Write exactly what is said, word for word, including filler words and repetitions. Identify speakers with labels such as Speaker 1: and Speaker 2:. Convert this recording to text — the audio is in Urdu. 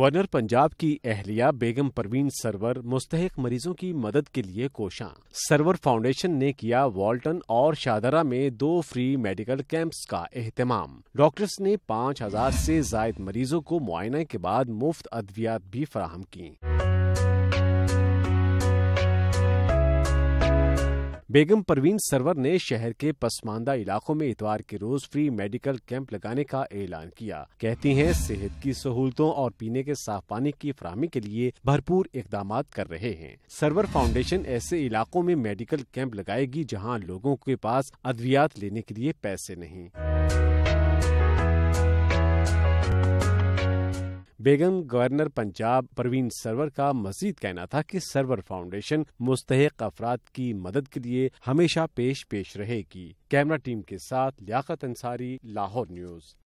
Speaker 1: گورنر پنجاب کی اہلیہ بیگم پروین سرور مستحق مریضوں کی مدد کے لیے کوشاں۔ سرور فاؤنڈیشن نے کیا والٹن اور شاہدرہ میں دو فری میڈیکل کیمپس کا اہتمام۔ ڈاکٹرز نے پانچ ہزار سے زائد مریضوں کو معائنہ کے بعد مفت ادویات بھی فراہم کیں۔ بیگم پروین سرور نے شہر کے پسماندہ علاقوں میں اتوار کے روز فری میڈیکل کیمپ لگانے کا اعلان کیا۔ کہتی ہیں صحت کی سہولتوں اور پینے کے صاف پانی کی فراہمی کے لیے بھرپور اقدامات کر رہے ہیں۔ سرور فاؤنڈیشن ایسے علاقوں میں میڈیکل کیمپ لگائے گی جہاں لوگوں کے پاس ادویات لینے کے لیے پیسے نہیں۔ بیگم گورنر پنجاب پروین سرور کا مزید کہنا تھا کہ سرور فاؤنڈیشن مستحق افراد کی مدد کے لیے ہمیشہ پیش پیش رہے گی۔ کیمرہ ٹیم کے ساتھ لیاقت انصاری، لاہور نیوز۔